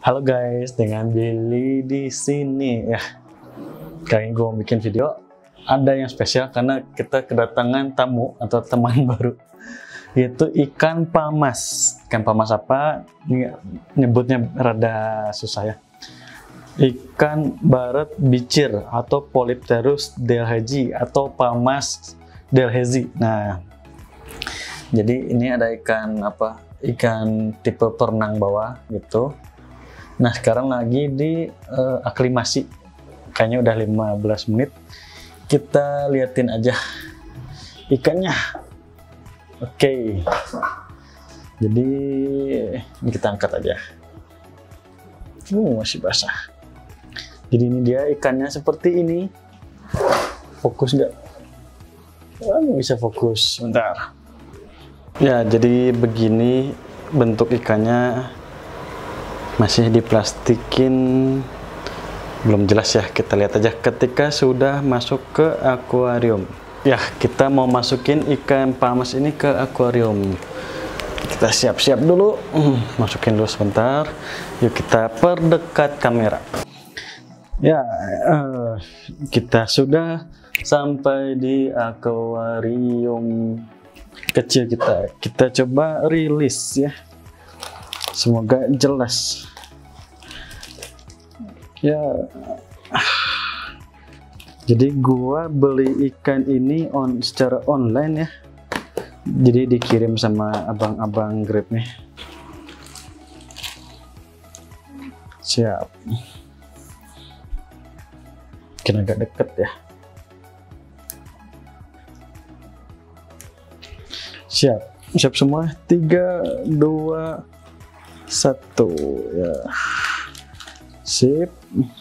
Halo guys, dengan Billy di sini ya. Kali ini gue mau bikin video ada yang spesial karena kita kedatangan tamu atau teman baru, yaitu ikan pamas. Ikan pamas apa? Ini nyebutnya rada susah ya. Ikan baret bicir atau Polypterus delhaize atau pamas delhaize. Nah, jadi ini ada ikan apa? Ikan tipe perenang bawah gitu. Nah, sekarang lagi di aklimasi. Kayaknya udah 15 menit. Kita liatin aja ikannya. Oke. Jadi ini kita angkat aja. Masih basah. Jadi ini dia ikannya seperti ini. Fokus nggak? Nggak bisa fokus. Bentar. Ya, jadi begini bentuk ikannya. Masih diplastikin, belum jelas ya, kita lihat aja ketika sudah masuk ke akuarium. Ya, kita mau masukin ikan pamas ini ke akuarium. Kita siap-siap dulu, masukin dulu sebentar. Yuk kita perdekat kamera. Ya, kita sudah sampai di akuarium kecil kita. Kita coba rilis ya. Semoga jelas ya. Jadi gua beli ikan ini secara online ya, jadi dikirim sama abang-abang Grab nih. Siap, mungkin agak deket ya. Siap semua. 3, 2, 1 ya. Sip.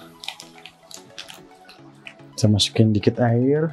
Saya masukin dikit air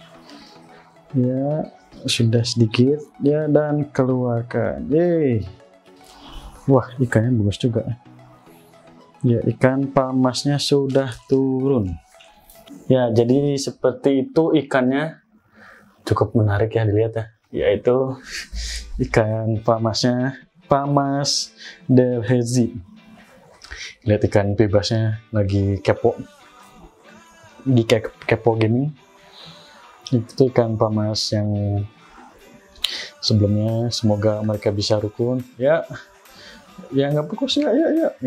ya, sudah sedikit ya, dan keluarkan. Wah, ikannya bagus juga ya. Ikan pamasnya sudah turun ya. Jadi seperti itu ikannya, cukup menarik ya dilihat ya, yaitu ikan pamasnya, pamas delhaize. Lihat ikan bebasnya lagi kepo di kepo gini. Itu ikan pamas yang sebelumnya. Semoga mereka bisa rukun ya. Ya nggak fokus ya.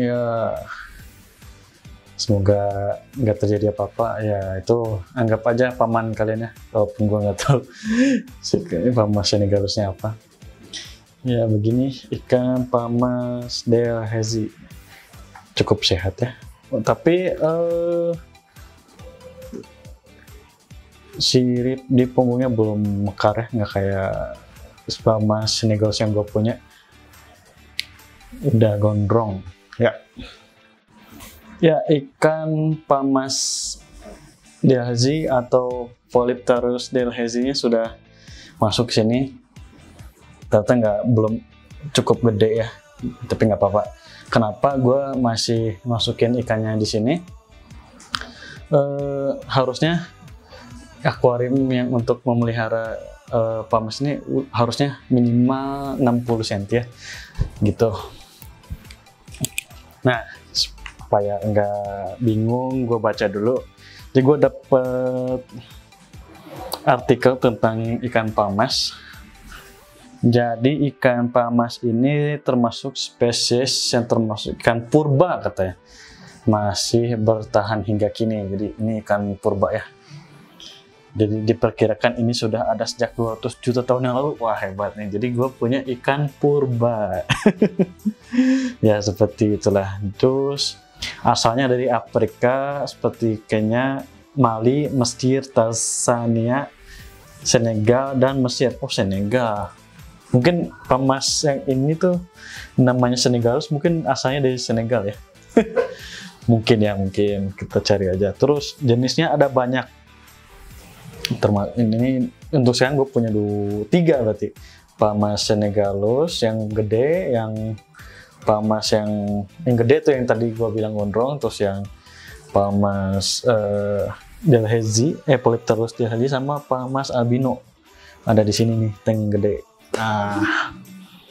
Semoga nggak terjadi apa-apa ya. Itu anggap aja paman kalian ya, walaupun gua nggak tahu sih pamas senegalesnya apa ya. Begini ikan pamas delhaize, cukup sehat ya. Tapi sirip di punggungnya belum mekar ya, nggak kayak pamas senegalese yang gue punya, udah gondrong ya. Ikan pamas delhaize atau Polypterus delhaize-nya sudah masuk sini. Ternyata belum cukup gede ya, tapi nggak apa-apa. Kenapa gue masih masukin ikannya di sini? Harusnya akuarium yang untuk memelihara pamas ini harusnya minimal 60 cm ya, gitu. Nah, supaya nggak bingung, gue baca dulu. Jadi gue dapet artikel tentang ikan pamas. Jadi ikan pamas ini termasuk spesies yang termasuk ikan purba katanya, masih bertahan hingga kini. Jadi ini ikan purba ya. Jadi diperkirakan ini sudah ada sejak 200 juta tahun yang lalu. Wah, hebat nih. Jadi gue punya ikan purba. Ya seperti itulah. Terus asalnya dari Afrika seperti Kenya, Mali, Mesir, Tanzania, Senegal, dan Mesir. Oh, Senegal. Mungkin pamas yang ini tuh namanya senegalus, mungkin asalnya dari Senegal ya. Mungkin kita cari aja. Terus jenisnya ada banyak. Ini untuk sekarang gue punya 3 berarti. Pamas senegalus yang gede, yang pamas yang gede tuh yang tadi gue bilang gondrong, terus yang pamas delhaize, Polypterus delhaize, sama pamas albino ada di sini nih, yang gede. Nah,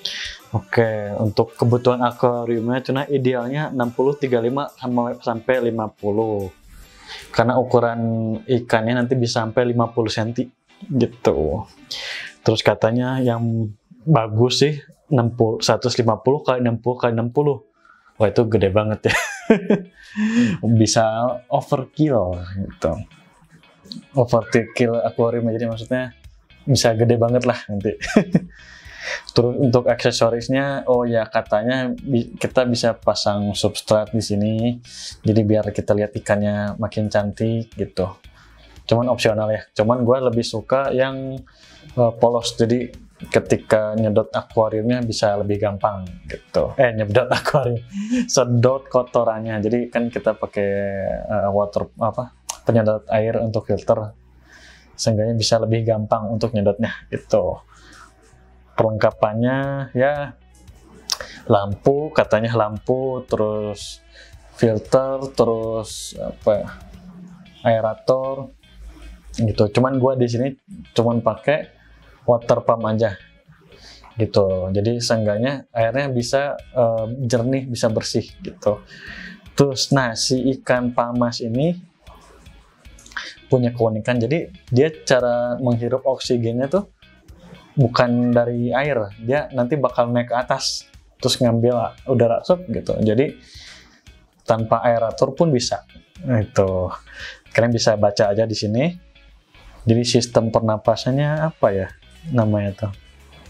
Oke, untuk kebutuhan akuariumnya cuna idealnya 60-35 sampai 50. Karena ukuran ikannya nanti bisa sampai 50 cm gitu. Terus katanya yang bagus sih 150 kali 60 kali 60. Wah, itu gede banget ya. Bisa overkill gitu. Overkill akuarium, jadi maksudnya bisa gede banget lah nanti. Terus untuk aksesorisnya, oh ya katanya kita bisa pasang substrat di sini, jadi biar kita lihat ikannya makin cantik gitu. Cuman opsional ya. Cuman gue lebih suka yang polos, jadi ketika nyedot akuariumnya bisa lebih gampang gitu. Nyedot akuarium, sedot kotorannya. Jadi kan kita pakai penyedot air untuk filter, seenggaknya bisa lebih gampang untuk nyedotnya gitu. Perlengkapannya ya lampu, katanya lampu, terus filter, terus aerator gitu. Cuman gua di sini cuman pakai water pump aja gitu. Jadi seenggaknya airnya bisa jernih, bisa bersih gitu. Terus si ikan pamas ini punya keunikan, jadi dia cara menghirup oksigennya tuh bukan dari air, dia nanti bakal naik ke atas terus ngambil udara sup gitu. Jadi tanpa aerator pun bisa. Itu kalian bisa baca aja di sini. Jadi sistem pernapasannya apa ya namanya tuh?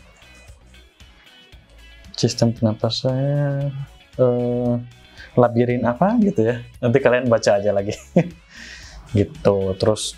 Sistem pernapasannya labirin apa gitu ya. Nanti kalian baca aja lagi. Gitu. Terus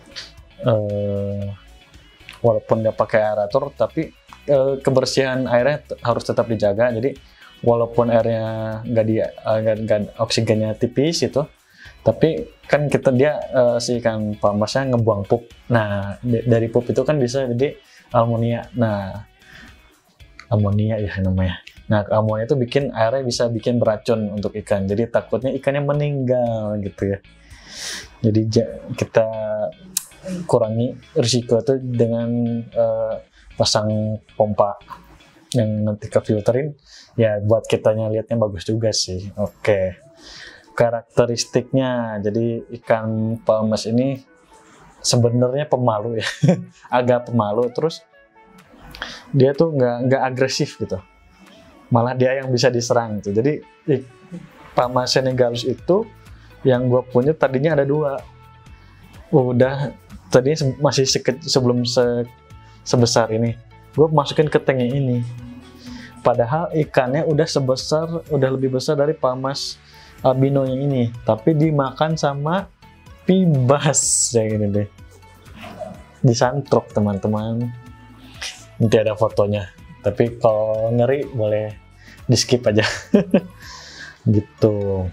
walaupun nggak pakai aerator, tapi kebersihan airnya harus tetap dijaga. Jadi walaupun airnya nggak oksigennya tipis itu, tapi kan si ikan pamasnya ngebuang pup. Nah, dari pup itu kan bisa jadi amonia. Nah, amonia ya namanya. Nah, amonia itu airnya bisa bikin beracun untuk ikan. Jadi takutnya ikannya meninggal gitu ya. Jadi kita kurangi risiko itu dengan pasang pompa yang nanti ke filterin ya, buat kitanya lihatnya bagus juga sih. Oke, karakteristiknya, jadi ikan pamas ini sebenarnya pemalu ya. Agak pemalu, terus dia tuh nggak agresif gitu, malah dia yang bisa diserang gitu. Jadi pamas senegalus itu yang gue punya tadinya ada 2, udah tadinya masih sebelum sebesar ini, gue masukin ke tank ini. Padahal ikannya udah lebih besar dari pamas albino yang ini, tapi dimakan sama pibas yang ini deh. Disantruk teman-teman. Nanti ada fotonya. Tapi kalau ngeri boleh di skip aja. Gitu.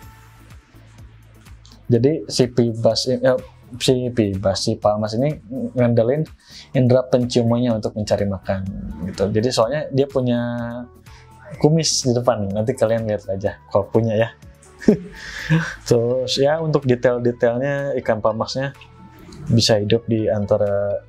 Jadi si pamas ini ngandelin indera penciumannya untuk mencari makan gitu. Jadi soalnya dia punya kumis di depan, nanti kalian lihat aja kalau punya ya. Terus ya untuk detail-detailnya ikan pamasnya bisa hidup di antara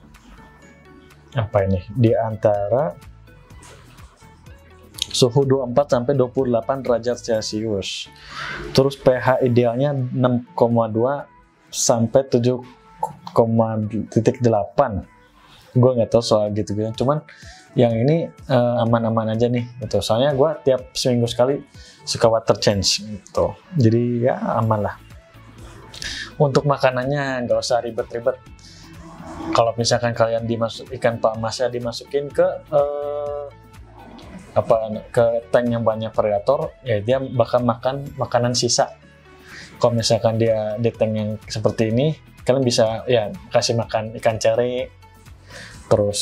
suhu 24 sampai 28 derajat Celcius. Terus pH idealnya 6,2 sampai 7,8. Gue nggak tahu soal gitu. Cuman yang ini aman-aman aja nih gitu. Soalnya gue tiap seminggu sekali suka water change gitu. Jadi ya aman lah. Untuk makanannya nggak usah ribet-ribet. Kalau misalkan kalian ikan pamasnya dimasukin ke tank yang banyak variator, ya dia bakal makan makanan sisa. Kalau misalkan dia di tank yang seperti ini, kalian bisa ya kasih makan ikan cere, terus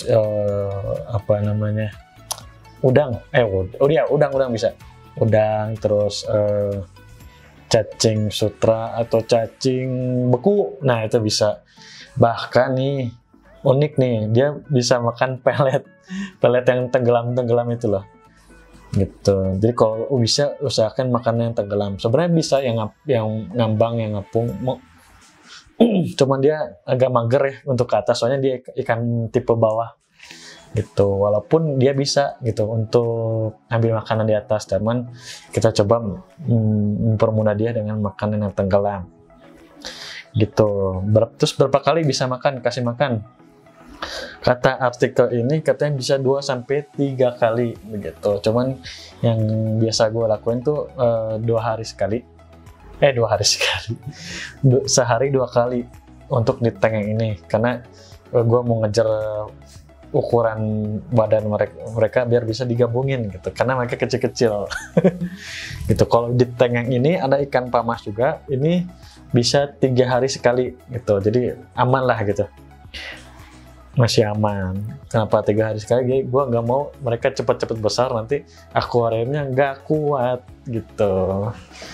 udang, udang bisa, udang, terus cacing sutra atau cacing beku, nah itu bisa. Bahkan nih unik nih, dia bisa makan pelet yang tenggelam itu loh. Gitu. Jadi kalau bisa usahakan makanan yang tenggelam. Sebenarnya bisa yang ngambang, yang ngapung. Cuman dia agak mager ya untuk ke atas, soalnya dia ikan tipe bawah. gitu. Walaupun dia bisa gitu untuk ambil makanan di atas, teman kita coba mempermudah dia dengan makanan yang tenggelam gitu. Terus berapa kali bisa makan, kasih makan? Kata artikel ini katanya bisa 2-3 kali begitu. Cuman yang biasa gue lakuin tuh 2 hari sekali. 2 hari sekali. Sehari 2 kali untuk di tank yang ini, karena gue mau ngejar ukuran badan mereka biar bisa digabungin gitu, karena mereka kecil-kecil. Gitu. Kalau di tank yang ini ada ikan pamas juga, ini bisa 3 hari sekali gitu, jadi aman lah gitu, masih aman. Kenapa 3 hari sekali? Gue nggak mau mereka cepat-cepat besar, nanti akuariumnya nggak kuat gitu.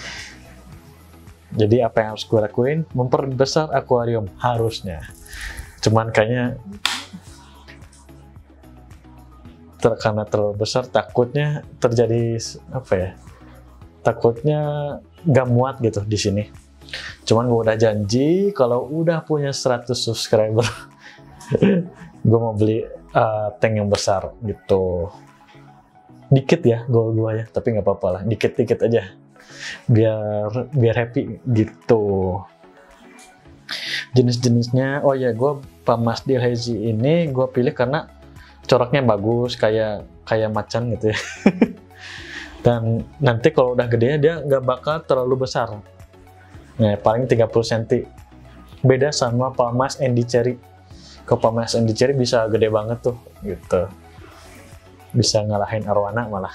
Jadi apa yang harus gue lakuin? Memperbesar akuarium harusnya. Cuman kayaknya karena terlalu besar, takutnya terjadi apa ya? Takutnya nggak muat gitu di sini. Cuman gue udah janji kalau udah punya 100 subscriber, gue mau beli tank yang besar gitu. Dikit ya goal gue ya, tapi nggak apa-apa lah, dikit-dikit aja. Biar happy gitu. Jenis-jenisnya, oh ya, gue Pamasdia hazy ini gue pilih karena coraknya bagus, kayak macan gitu ya. Dan nanti kalau udah gede dia nggak bakal terlalu besar. Nah, paling 30 cm. Beda sama Palmas Andy Cherry. Kalau Palmas Andy Cherry bisa gede banget tuh gitu. Bisa ngalahin arwana malah.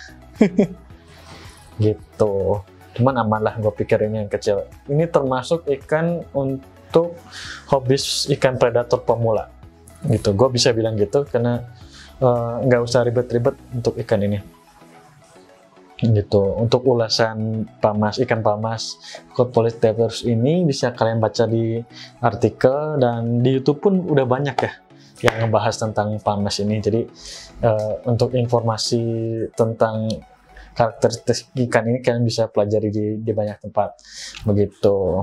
Gitu. Cuman aman lah, gue pikir ini yang kecil. Ini termasuk ikan untuk hobis ikan predator pemula. Gitu. Gue bisa bilang gitu karena nggak usah ribet-ribet untuk ikan ini. Gitu. Untuk ulasan ikan pamas Cod Polypterus ini bisa kalian baca di artikel, dan di YouTube pun udah banyak ya yang ngebahas tentang pamas ini. Jadi untuk informasi tentang karakteristik ikan ini kalian bisa pelajari di banyak tempat begitu.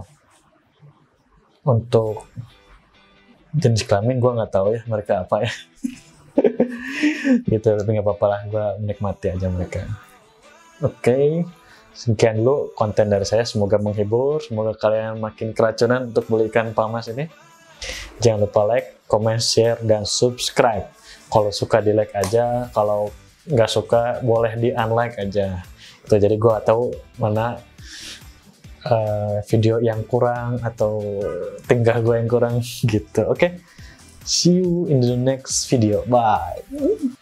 Untuk jenis kelamin gue nggak tahu ya mereka apa ya. Gitu, tapi nggak apa-apa lah, gue menikmati aja mereka. Oke, sekian dulu konten dari saya, semoga menghibur, semoga kalian makin keracunan untuk beli ikan pamas ini. Jangan lupa like, comment, share, dan subscribe. Kalau suka di like aja, kalau nggak suka boleh di unlike aja. Itu jadi gue tahu mana video yang kurang atau tingkah gue yang kurang gitu. Oke, see you in the next video. Bye.